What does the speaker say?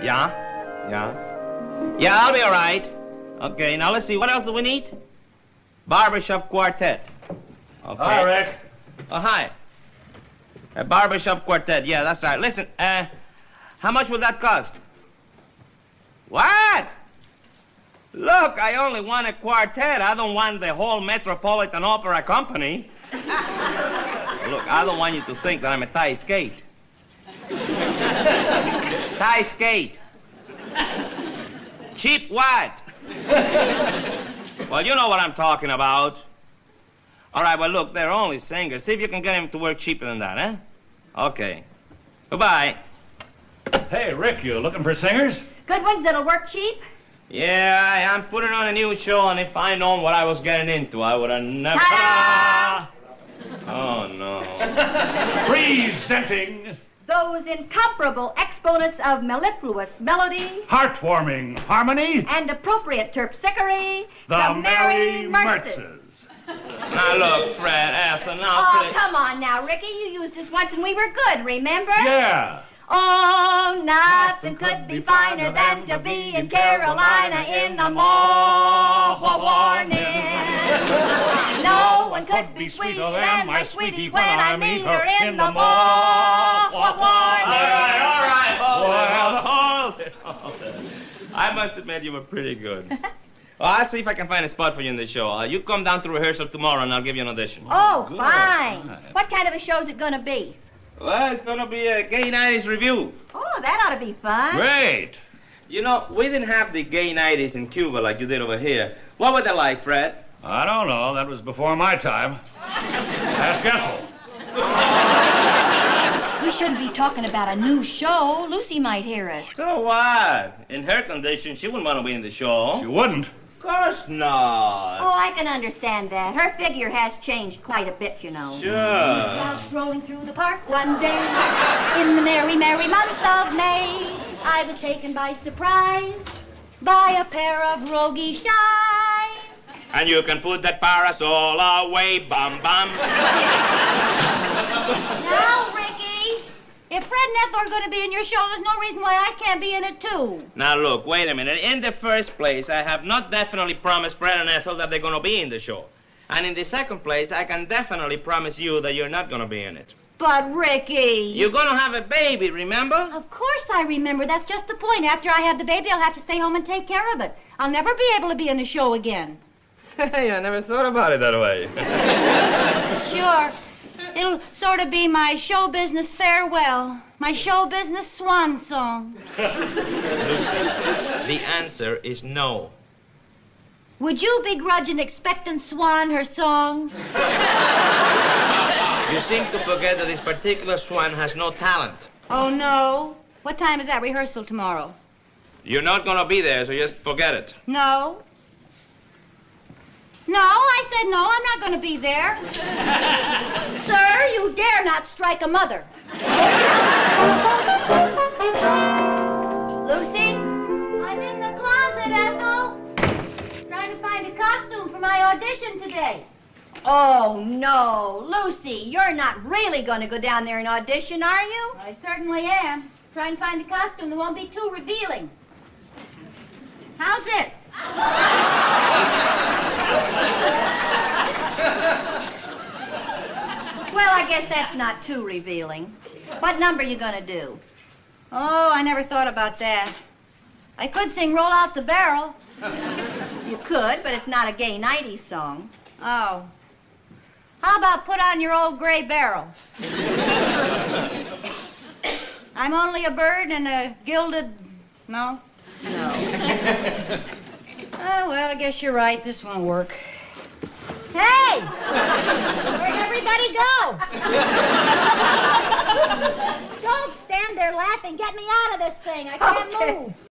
Yeah? Yeah? Yeah, I'll be all right. Okay, now let's see. What else do we need? Barbershop quartet. Okay. Hi, Rick. Oh, hi. A barbershop quartet. Yeah, that's right. Listen, how much will that cost? What? Look, I only want a quartet. I don't want the whole Metropolitan Opera Company. Look, I don't want you to think that I'm a Thai skate. Thai skate. Cheap what? Well, you know what I'm talking about. All right, well, look, they're only singers. See if you can get him to work cheaper than that, eh? Okay. Goodbye. Hey, Rick, you looking for singers? Good ones that'll work cheap? Yeah, I'm putting on a new show, and if I'd known what I was getting into, I would have never... Ta-da! Oh, no. Presenting Those incomparable exponents of mellifluous melody heartwarming harmony, and appropriate terpsichore, the Merry Mertzes. Now, look, Fred, Ethel, now, Oh, please. come on now, Ricky. You used this once and we were good, remember? Yeah. Oh, nothing could be finer than to be in Carolina in the morning. No one could be sweeter than my sweetie when I meet her in the morning. All right, hold it. I must admit you were pretty good. Well, I'll see if I can find a spot for you in the show. You come down to rehearsal tomorrow, and I'll give you an audition. Oh, Good. fine. What kind of a show's it gonna be? Well, it's going to be a gay 90s review. Oh, that ought to be fun. Great. You know, we didn't have the gay 90s in Cuba like you did over here. What were they like, Fred? I don't know. That was before my time. Ask Ethel. We shouldn't be talking about a new show. Lucy might hear us. So what? In her condition, she wouldn't want to be in the show. She wouldn't. Of course not. Oh, I can understand that. Her figure has changed quite a bit, you know. Sure. While strolling through the park one day, in the merry, merry month of May, I was taken by surprise by a pair of roguish eyes. And you can put that parasol away, bum bum. Now, Ricky, if Fred and Ethel are going to be in your show, there's no reason why I can't be in it, too. Now, look, wait a minute. In the first place, I have not definitely promised Fred and Ethel that they're going to be in the show. And in the second place, I can definitely promise you that you're not going to be in it. But, Ricky... You're going to have a baby, remember? Of course I remember. That's just the point. After I have the baby, I'll have to stay home and take care of it. I'll never be able to be in the show again. Hey, I never thought about it that way. Sure. It'll sort of be my show business farewell. My show business swan song. Lucy, the answer is no. Would you begrudge an expectant swan her song? You seem to forget that this particular swan has no talent. Oh, no. What time is that rehearsal tomorrow? You're not going to be there, so just forget it. No. No, I said no. I'm not going to be there. Sir, you dare not strike a mother. Lucy? I'm in the closet, Ethel. Trying to find a costume for my audition today. Oh, no. Lucy, you're not really going to go down there and audition, are you? I certainly am. Trying to find a costume that won't be too revealing. How's it? Well, I guess that's not too revealing. What number you gonna do? Oh, I never thought about that. I could sing Roll Out the Barrel. You could, but it's not a gay 90s song. Oh. How about Put On Your Old Gray Barrel? I'm only a bird in a gilded... No? No. Oh, well, I guess you're right. This won't work. Hey! Where'd everybody go? Don't stand there laughing. Get me out of this thing. I can't move.